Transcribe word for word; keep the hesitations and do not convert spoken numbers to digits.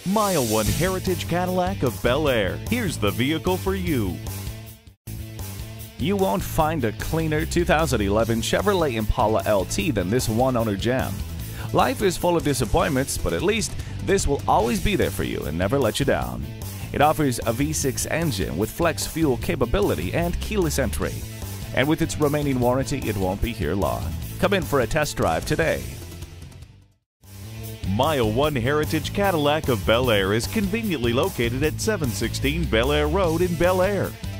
MileOne Heritage Cadillac of Bel Air. Here's the vehicle for you. You won't find a cleaner two thousand eleven Chevrolet Impala L T than this one-owner gem. Life is full of disappointments, but at least this will always be there for you and never let you down. It offers a V six engine with flex fuel capability and keyless entry. And with its remaining warranty, it won't be here long. Come in for a test drive today. MileOne Heritage Cadillac of Bel Air is conveniently located at seven sixteen Bel Air Road in Bel Air.